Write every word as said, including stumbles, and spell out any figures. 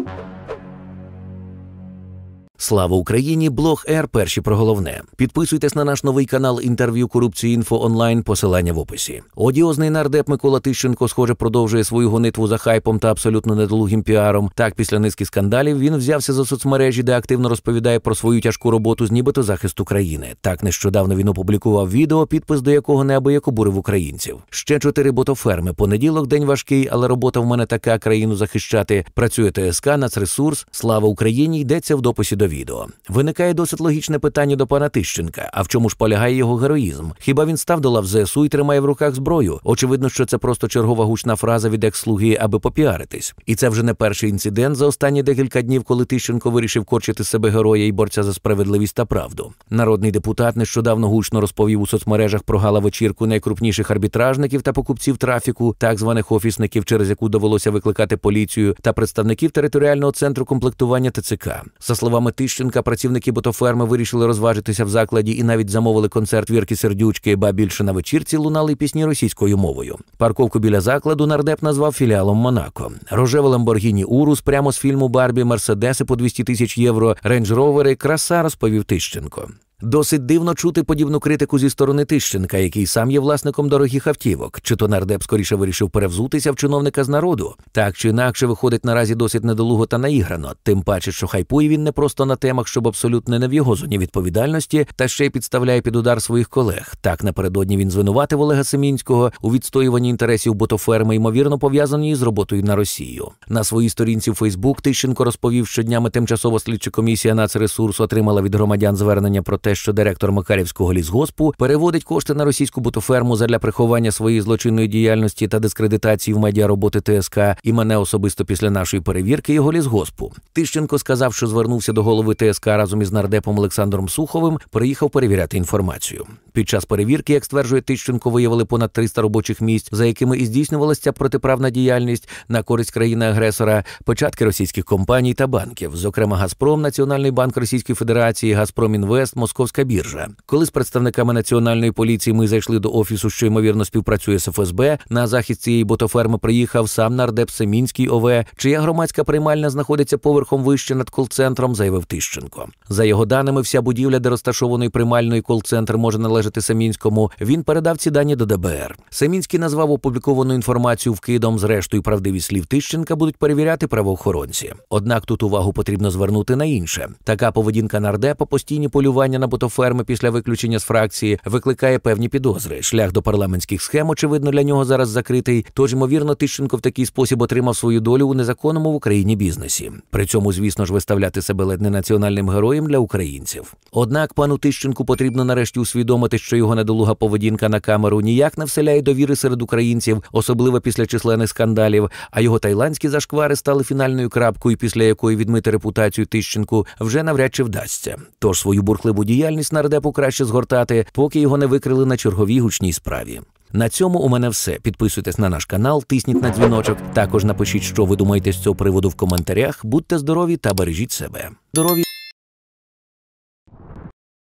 Слава Україні! Блог Р. Перші про головне. Підписуйтесь на наш новий канал інтерв'ю корупції інфо онлайн, посилання в описі. Одіозний нардеп Микола Тищенко, схоже, продовжує свою гонитву за хайпом та абсолютно недолугим піаром. Так, після низки скандалів він взявся за соцмережі, де активно розповідає про свою тяжку роботу з нібито захисту країни. Так, нещодавно він опублікував відео, підпис до якого неабияк обурив українців. Ще чотири ботоферми. Понеділок, день важкий, але робота в мене така, країну захищати. Працює ТСК, Нацресурс. Слава Україні, йдеться в дописі до відео. Виникає досить логічне питання до пана Тищенка. А в чому ж полягає його героїзм? Хіба він став до лав ЗСУ і тримає в руках зброю? Очевидно, що це просто чергова гучна фраза від екс-слуги, аби попіаритись. І це вже не перший інцидент за останні декілька днів, коли Тищенко вирішив корчити з себе героя і борця за справедливість та правду. Народний депутат нещодавно гучно розповів у соцмережах про гала-вечірку найкрупніших арбітражників та покупців трафіку, так званих офісників, через яку довелося викликати поліцію, та представників територіального центру комплектування ТЦК. За словами Тищенка, працівники ботоферми вирішили розважитися в закладі і навіть замовили концерт Вірки Сердючки, ба більше на вечірці лунали пісні російською мовою. Парковку біля закладу нардеп назвав філіалом Монако. Рожеве Ламборгіні Урус прямо з фільму Барбі, Мерседеси по двісті тисяч євро, рейндж-ровери, краса, розповів Тищенко. Досить дивно чути подібну критику зі сторони Тищенка, який сам є власником дорогих автівок. Чи то нардеп скоріше вирішив перевзутися в чиновника з народу? Так чи інакше, виходить наразі досить недолуго та наіграно. Тим паче, що хайпує він не просто на темах, щоб абсолютно не в його зоні відповідальності, та ще й підставляє під удар своїх колег. Так, напередодні він звинуватив Олега Семінського у відстоюванні інтересів ботоферми, ймовірно пов'язані з роботою на Росію. На своїй сторінці в Фейсбук Тищенко розповів, що днями тимчасова слідча комісія Нацресурсу отримала від громадян звернення про те, що директор Макарівського лісгоспу переводить кошти на російську ботоферму задля приховання своєї злочинної діяльності та дискредитації в медіа роботи ТСК і мене особисто після нашої перевірки його лісгоспу. Тищенко сказав, що звернувся до голови ТСК разом із нардепом Олександром Суховим, приїхав перевіряти інформацію. Під час перевірки, як стверджує Тищенко, виявили понад триста робочих місць, за якими і здійснювалася ця протиправна діяльність на користь країни-агресора, початки російських компаній та банків, зокрема Газпром, Національний банк Російської Федерації, Газпром Інвест, Московська біржа. Коли з представниками Національної поліції ми зайшли до офісу, що ймовірно співпрацює з ФСБ, на захист цієї ботоферми приїхав сам нардеп Семінський ОВ, чия громадська приймальня знаходиться поверхом вище над кол-центром, заявив Тищенко. За його даними, вся будівля, де розташований приймальний кол-центр, може належати Семінському. Він передав ці дані до ДБР. Семінський назвав опубліковану інформацію вкидом, зрештою правдивість слів Тищенка будуть перевіряти правоохоронці. Однак тут увагу потрібно звернути на інше. Така поведінка нардепа, постійні полювання на ботоферми після виключення з фракції, викликає певні підозри. Шлях до парламентських схем, очевидно, для нього зараз закритий, тож, ймовірно, Тищенко в такий спосіб отримав свою долю у незаконному в Україні бізнесі. При цьому, звісно ж, виставляти себе ледь не національним героєм для українців. Однак пану Тищенку потрібно нарешті усвідомити, що його недолуга поведінка на камеру ніяк не вселяє довіри серед українців, особливо після численних скандалів, а його тайландські зашквари стали фінальною крапкою, після якої відмити репутацію Тищенку вже навряд чи вдасться. Тож свою бурхливу діяльність нардепу краще згортати, поки його не викрили на черговій гучній справі. На цьому у мене все. Підписуйтесь на наш канал, тисніть на дзвіночок. Також напишіть, що ви думаєте з цього приводу в коментарях. Будьте здорові та бережіть себе. Здорові!